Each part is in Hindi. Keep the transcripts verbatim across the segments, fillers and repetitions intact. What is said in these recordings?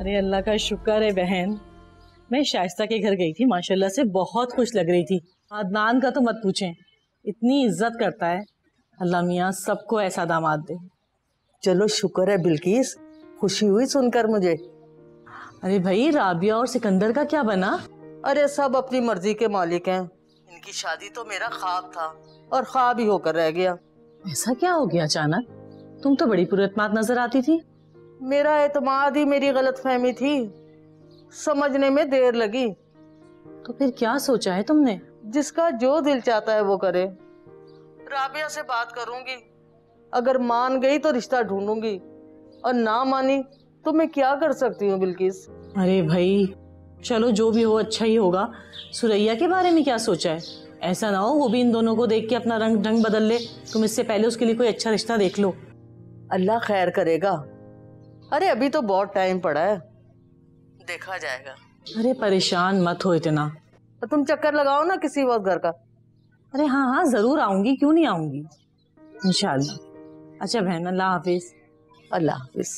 अरे अल्लाह का शुक्र है बहन, मैं शाइस्ता के घर गई थी, माशाल्लाह से बहुत खुश लग रही थी। अदनान का तो मत पूछें, इतनी इज्जत करता है। अल्लाह मियाँ सबको ऐसा दामाद दे। चलो शुक्र है बिल्किस, खुशी हुई सुनकर मुझे। अरे भाई राबिया और सिकंदर का क्या बना? अरे सब अपनी मर्जी के मालिक हैं। इनकी शादी तो मेरा ख्वाब था और ख्वाब ही होकर रह गया। ऐसा क्या हो गया अचानक? तुम तो बड़ी पुरअतमाद नजर आती थी। मेरा एतमाद ही मेरी गलतफहमी थी, समझने में देर लगी। तो फिर क्या सोचा है तुमने? जिसका जो दिल चाहता है वो करे। राबिया से बात करूंगी, अगर मान गई तो रिश्ता ढूंढूंगी और ना मानी तो मैं क्या कर सकती हूँ बिल्किस। अरे भाई चलो जो भी हो अच्छा ही होगा। सुरैया के बारे में क्या सोचा है? ऐसा ना हो वो भी इन दोनों को देख के अपना रंग ढंग बदल ले। तुम इससे पहले उसके लिए कोई अच्छा रिश्ता देख लो। अल्लाह खैर करेगा। अरे अभी तो बहुत टाइम पड़ा है, देखा जाएगा। अरे परेशान मत हो इतना। तो तुम चक्कर लगाओ ना किसी वक्त घर का। अरे हाँ हाँ जरूर आऊंगी, क्यों नहीं आऊंगी, इंशाल्लाह। अच्छा बहन, अल्लाह हाफिज। अल्लाह हाफिज।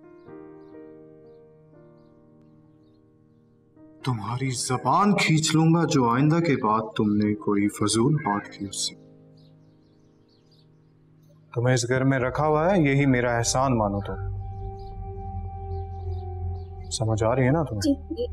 तुम्हारी जबान खींच लूंगा जो आइंदा के बाद तुमने कोई फजूल बात की उससे। तुम्हें इस घर में रखा हुआ है, यही मेरा एहसान मानो। तो समझ आ रही है ना तुम्हें? जी, जी।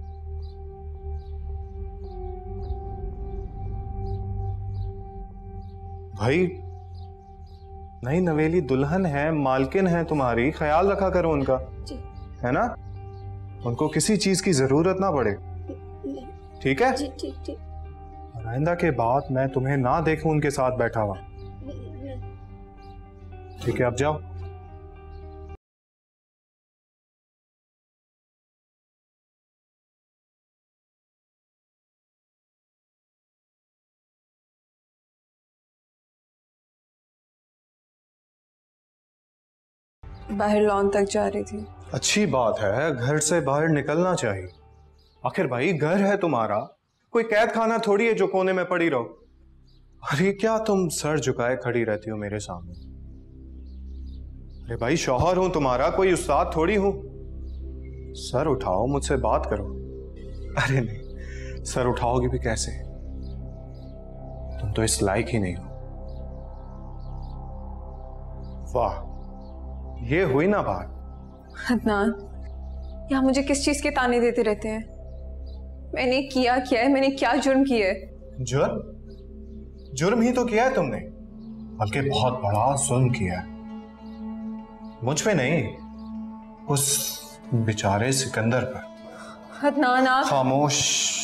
भाई नई नवेली दुल्हन है, मालकिन है तुम्हारी, ख्याल रखा करो उनका, है ना? उनको किसी चीज की जरूरत ना पड़े, ठीक है? जी ठीक ठीक। आइंदा के बाद मैं तुम्हें ना देखूं उनके साथ बैठा हुआ, ठीक है? अब जाओ। बाहर लॉन तक जा रही थी। अच्छी बात है, घर से बाहर निकलना चाहिए। आखिर भाई घर है तुम्हारा, कोई कैद खाना थोड़ी है जो कोने में पड़ी रहो। अरे क्या तुम सर झुकाए खड़ी रहती हो मेरे सामने? अरे भाई शौहर हूं तुम्हारा, कोई उस्ताद थोड़ी हूं। सर उठाओ, मुझसे बात करो। अरे नहीं, सर उठाओगी भी कैसे? तुम तो इस लायक ही नहीं हो। वाह, ये हुई ना बात। अदनान, यहाँ मुझे किस चीज के ताने देते रहते हैं? मैंने किया क्या है? मैंने क्या जुर्म किया है? जुर्म? जुर्म ही तो किया है तुमने, बल्कि बहुत बड़ा जुल्म किया है। मुझ पे नहीं, उस बेचारे सिकंदर पर। अदनान आप खामोश।